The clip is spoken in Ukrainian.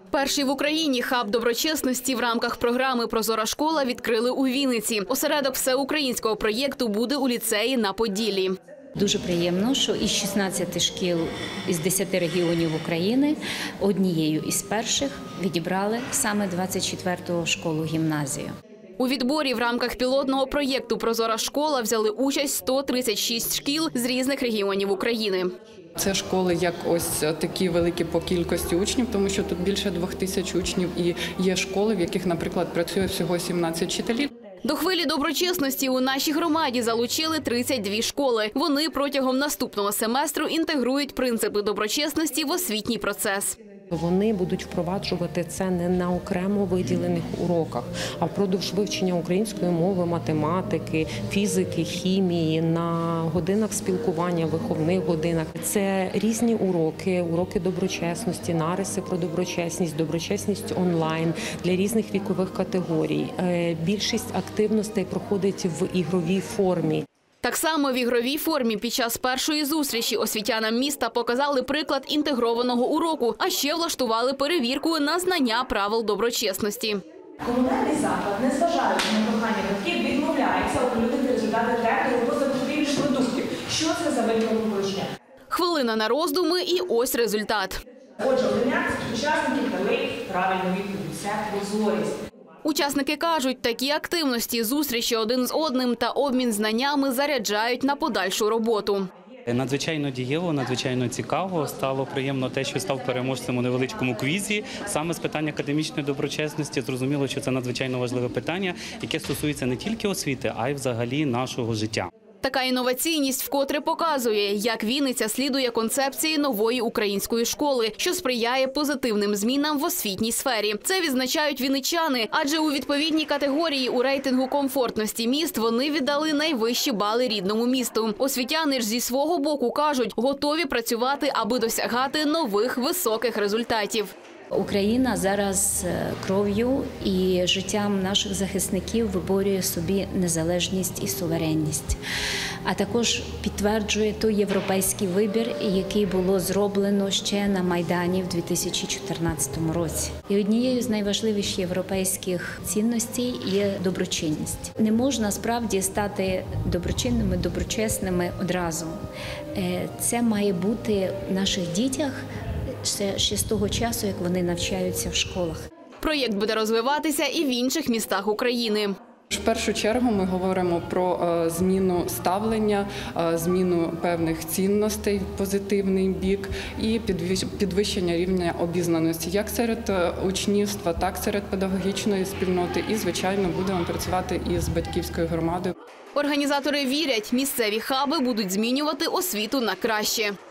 Перший в Україні хаб доброчесності в рамках програми «Прозора школа» відкрили у Вінниці. Осередок всеукраїнського проєкту буде у ліцеї на Поділлі. Дуже приємно, що із 16 шкіл із 10 регіонів України однією із перших відібрали саме 24-ту школу-гімназію. У відборі в рамках пілотного проєкту «Прозора школа» взяли участь 136 шкіл з різних регіонів України. Це школи як ось такі великі по кількості учнів, тому що тут більше 2000 учнів, і є школи, в яких, наприклад, працює всього 17 вчителів. До хвилі доброчесності у нашій громаді залучили 32 школи. Вони протягом наступного семестру інтегрують принципи доброчесності в освітній процес. Вони будуть впроваджувати це не на окремо виділених уроках, а впродовж вивчення української мови, математики, фізики, хімії, на годинах спілкування, виховних годинах. Це різні уроки, уроки доброчесності, нариси про доброчесність, доброчесність онлайн для різних вікових категорій. Більшість активностей проходить в ігровій формі. Так само в ігровій формі під час першої зустрічі освітянам міста показали приклад інтегрованого уроку, а ще влаштували перевірку на знання правил доброчесності. Комунальний заклад, незважаючи на прохання батьків, відмовляється оприлюднити результати тесту по закупівлі продуктів. Що це за винякове порушення? Хвилина на роздуми і ось результат. Отже, 11 учасників дали правильну відповідь. Це прозорість. Учасники кажуть, такі активності, зустрічі один з одним та обмін знаннями заряджають на подальшу роботу. Надзвичайно дієво, надзвичайно цікаво. Стало приємно те, що став переможцем у невеличкому квізі. Саме з питання академічної доброчесності зрозуміло, що це надзвичайно важливе питання, яке стосується не тільки освіти, а й взагалі нашого життя. Така інноваційність вкотре показує, як Вінниця слідує концепції нової української школи, що сприяє позитивним змінам в освітній сфері. Це відзначають вінничани, адже у відповідній категорії у рейтингу комфортності міст вони віддали найвищі бали рідному місту. Освітяни ж зі свого боку кажуть, готові працювати, аби досягати нових високих результатів. Україна зараз кров'ю і життям наших захисників виборює собі незалежність і суверенність, а також підтверджує той європейський вибір, який було зроблено ще на Майдані в 2014 році. І однією з найважливіших європейських цінностей є доброчинність. Не можна справді стати доброчинними, доброчесними одразу. Це має бути в наших дітях ще з того часу, як вони навчаються в школах. Проєкт буде розвиватися і в інших містах України. В першу чергу ми говоримо про зміну ставлення, зміну певних цінностей в позитивний бік і підвищення рівня обізнаності як серед учнівства, так і серед педагогічної спільноти. І, звичайно, будемо працювати із батьківською громадою. Організатори вірять, місцеві хаби будуть змінювати освіту на краще.